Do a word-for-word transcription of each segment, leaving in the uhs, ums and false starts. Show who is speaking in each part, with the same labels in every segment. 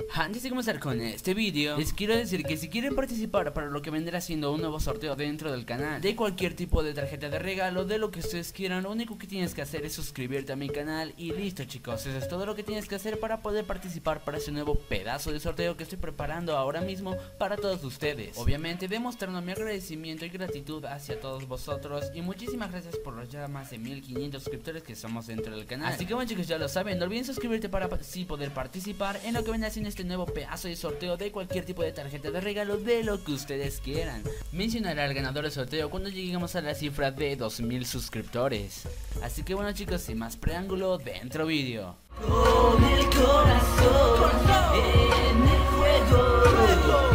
Speaker 1: Antes de comenzar con este vídeo, les quiero decir que si quieren participar para lo que vendrá siendo un nuevo sorteo dentro del canal, de cualquier tipo de tarjeta de regalo, de lo que ustedes quieran, lo único que tienes que hacer es suscribirte a mi canal y listo, chicos. Eso es todo lo que tienes que hacer para poder participar para ese nuevo pedazo de sorteo que estoy preparando ahora mismo para todos ustedes. Obviamente demostrando mi agradecimiento y gratitud hacia todos vosotros, y muchísimas gracias por los ya más de mil quinientos suscriptores que somos dentro del canal. Así que bueno, chicos, ya lo saben, no olviden suscribirte para así poder participar en lo que vendrá siendo este nuevo pedazo de sorteo de cualquier tipo de tarjeta de regalo, de lo que ustedes quieran. Mencionaré al ganador del sorteo cuando lleguemos a la cifra de dos mil suscriptores. Así que bueno, chicos, sin más preámbulo, dentro vídeo.
Speaker 2: Con el corazón en el fuego,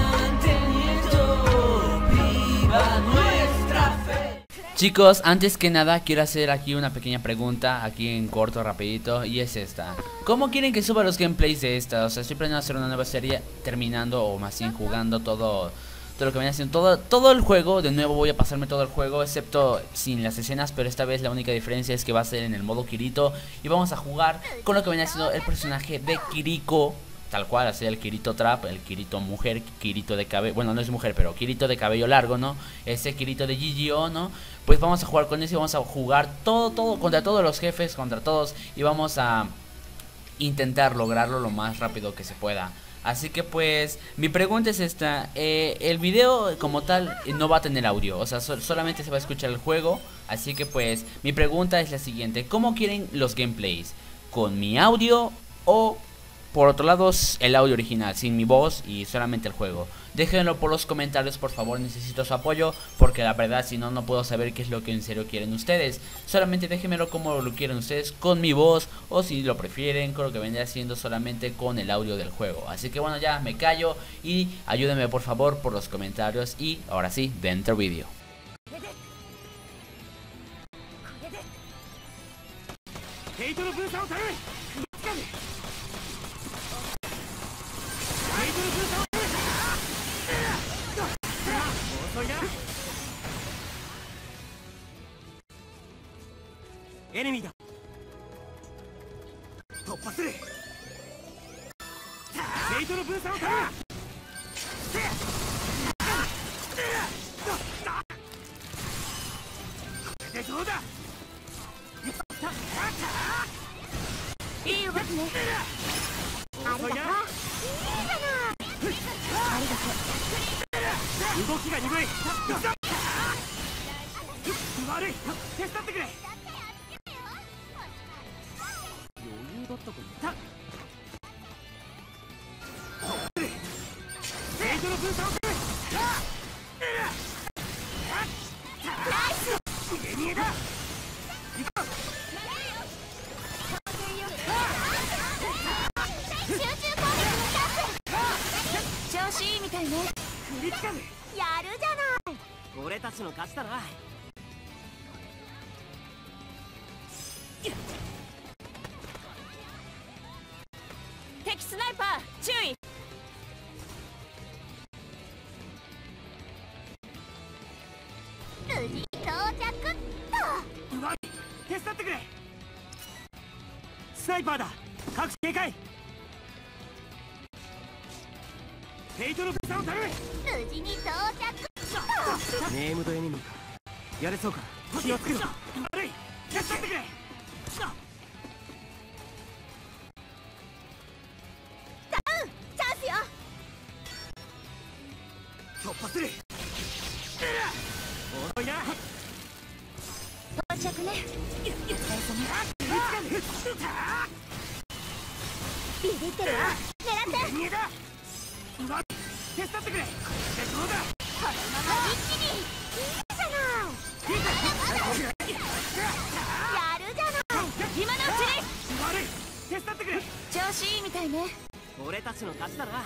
Speaker 2: manteniendo viva nuestra fe.
Speaker 1: Chicos, antes que nada quiero hacer aquí una pequeña pregunta, aquí en corto, rapidito, y es esta: ¿cómo quieren que suba los gameplays de esta? O sea, estoy planeando hacer una nueva serie terminando, o más bien jugando todo, todo lo que viene haciendo, todo, todo el juego. De nuevo voy a pasarme todo el juego, excepto sin las escenas, pero esta vez la única diferencia es que va a ser en el modo Kirito, y vamos a jugar con lo que viene haciendo el personaje de Kiriko, tal cual, así el Kirito Trap, el Kirito mujer, Kirito de cabello, bueno, no es mujer, pero Kirito de cabello largo, ¿no? Ese Kirito de G G O, ¿no? Pues vamos a jugar con ese, vamos a jugar todo, todo, contra todos los jefes, contra todos, y vamos a intentar lograrlo lo más rápido que se pueda. Así que pues, mi pregunta es esta: eh, el video como tal no va a tener audio, o sea, so solamente se va a escuchar el juego. Así que pues, mi pregunta es la siguiente: ¿cómo quieren los gameplays? ¿Con mi audio o por otro lado el audio original, sin mi voz y solamente el juego? Déjenlo por los comentarios, por favor, necesito su apoyo, porque la verdad si no, no puedo saber qué es lo que en serio quieren ustedes. Solamente déjenmelo como lo quieren ustedes, con mi voz, o si lo prefieren, con lo que vendría siendo solamente con el audio del juego. Así que bueno, ya me callo y ayúdenme por favor por los comentarios, y ahora sí, dentro vídeo.
Speaker 2: Enemy だ。突破する。ヘイトの分散を頼む。これでどうだ。いい動きね。ありがとう。いいじゃない。ありがとう。動きが鈍い。悪い。手伝ってくれ。だったかな。ヘイトの分散を取る。ナイス。ゲニエだ。行こう。集中攻撃のチャンス。調子いいみたいね。クリティカル。やるじゃない。俺たちの勝ちだな。敵スナイパー注意。無事到着っと。うまい。手伝ってくれ。スナイパーだ。各自警戒。ヘイトの分散を頼む。無事に到着っと。ネームドエニミーか。やれそうか。気をつけろ。悪い。手伝ってくれ。突破する。遅いな。到着ね。お疲れ様。ビビってるわ。狙って。逃げだ。うまい。手伝ってくれ。これでどうだ。このまま一気に。いいじゃない。やるじゃない。今のうちに。悪い。手伝ってくれ。調子いいみたいね。俺たちの勝ちだな。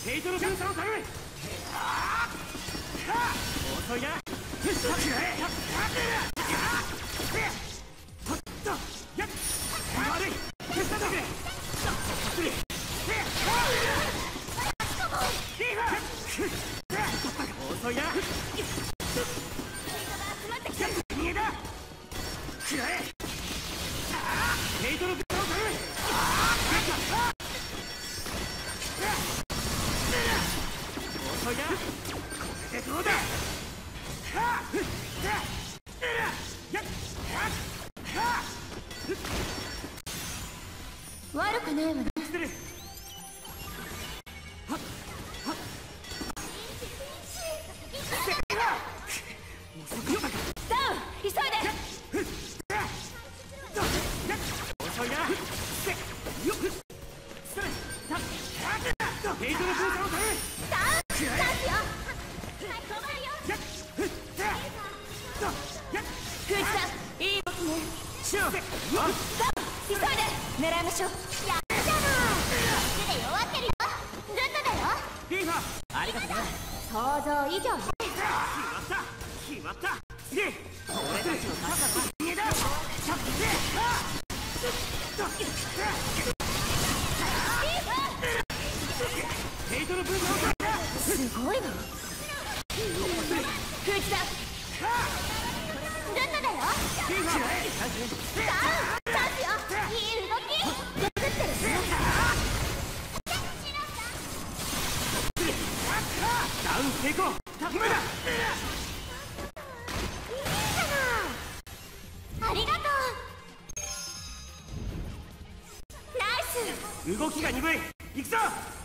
Speaker 2: ヘイトの分散を頼む。遅いな。悪い。手伝ってくれ。遅いな。逃げだ。食らえ。ヘイトの分散を頼む。遅いな。これでどうだ。
Speaker 3: 悪くねえわね。ダウン、急いで。
Speaker 2: 遅いな。ヘイトの分散を頼む。
Speaker 3: ダウン、チャンスよ。フージさん、いい動きね。
Speaker 2: シュー。
Speaker 3: ダウン、急いで。狙いましょう。やるじゃない。手で弱ってるよ。ルンダだよ。
Speaker 2: リーファー、ありがとうね。
Speaker 3: 想像以上ね。
Speaker 2: 決まった決まった。次俺たちの勝った逃げだ。ヘイトの分散を頼む。
Speaker 3: すごいわ。フージさん、ルンダだよ。
Speaker 2: リーファー、
Speaker 3: ダウン、チャンスよ。いい動き。作ってるね。
Speaker 2: ダウン成功。今だ。
Speaker 3: ありがとう。ナイス。
Speaker 2: 動きが鈍い。行くぞ。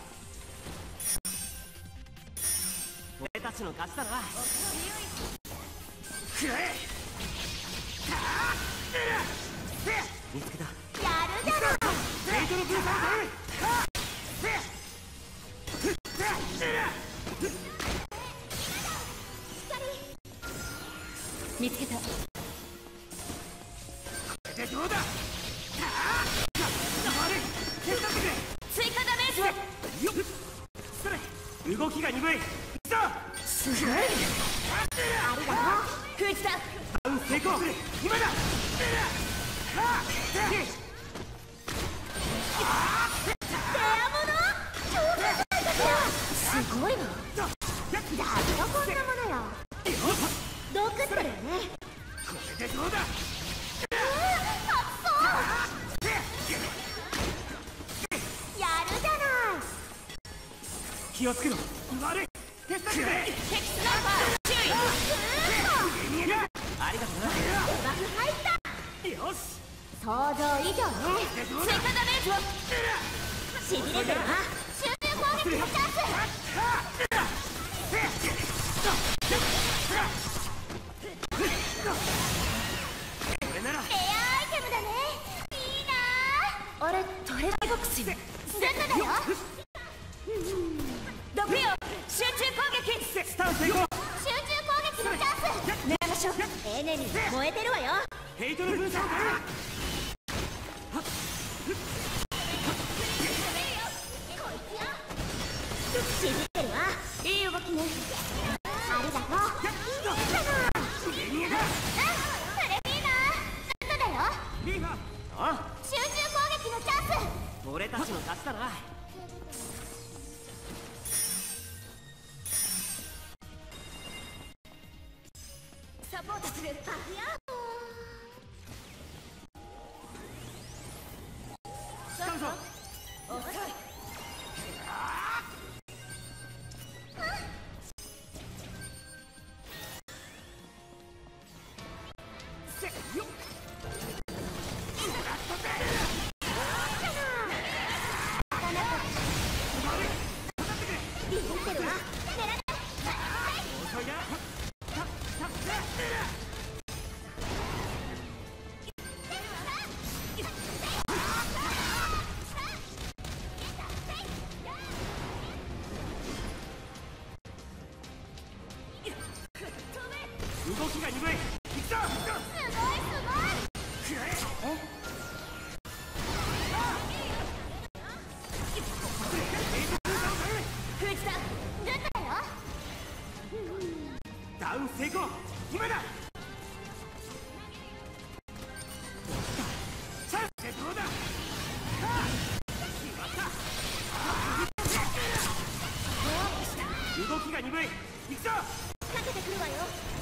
Speaker 2: 俺たちの勝ちだな。食らえ。見つけた。
Speaker 3: やるじゃない。
Speaker 2: ヘイトの分散を頼む。
Speaker 3: 見つけた。
Speaker 2: これでどうだ。悪い。手伝ってくれ。
Speaker 3: 追加ダメージ。
Speaker 2: よっ。それ。動きが鈍い。行くぞ。
Speaker 3: すごい。ありがとう。フージさん、
Speaker 2: ダウン成功。今だ。
Speaker 3: すごいわ。誰がこんなものよ。毒ってるね。
Speaker 2: これでどうだ。
Speaker 3: やるじゃない。
Speaker 2: 気をつけろ。悪い。手伝ってくれ。
Speaker 3: 敵スナイパー注意。
Speaker 2: ありがとうな。
Speaker 3: バフ入った。
Speaker 2: よし。
Speaker 3: 想像以上ね。追加ダメージを。しびれてるわ。集中攻撃のチャンス。
Speaker 2: これなら。
Speaker 3: レアアイテムだね。いいな。俺トレーボックスにルンダだよ。毒よ、集中攻撃。
Speaker 2: スタン成功。
Speaker 3: 集中攻撃のチャンス。狙いましょう。エネルギー燃えてるわよ。
Speaker 2: ヘイトの分散を頼む。
Speaker 3: しびれてるわ。いい動きね。ありがとう。
Speaker 2: 逃げだ。
Speaker 3: うん、それいいな。ルンダだよ。
Speaker 2: リーファー。あ
Speaker 3: 集中攻撃のチャンス。
Speaker 2: 俺たちの勝ちだな。
Speaker 3: サポートする。バフや。
Speaker 2: スタンソン。
Speaker 3: 遅い。
Speaker 2: せっよっ。
Speaker 3: ビビってるわ。狙れ。
Speaker 2: 遅いな。たた動きが鈍い。行くぞ。
Speaker 3: すごいすごい。フージさん、
Speaker 2: 成功。今だ。チャンスでどうだ。決まった。動きが鈍い。行くぞ。
Speaker 3: かけてくるわよ。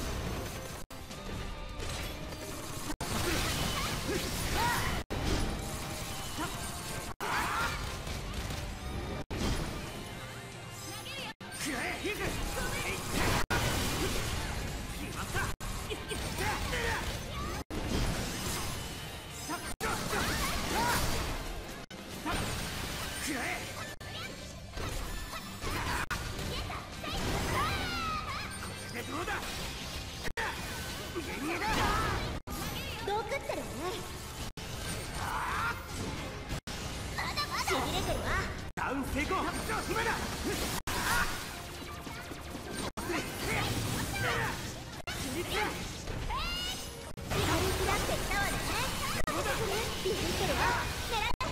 Speaker 3: どう食ってるわね。しびれてるわ。
Speaker 2: ダウン成功。今だ。
Speaker 3: 左開ってきたわね。ビビってるわ。狙って。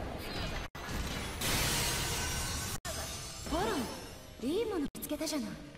Speaker 3: ボロン、いいもの見つけたじゃない。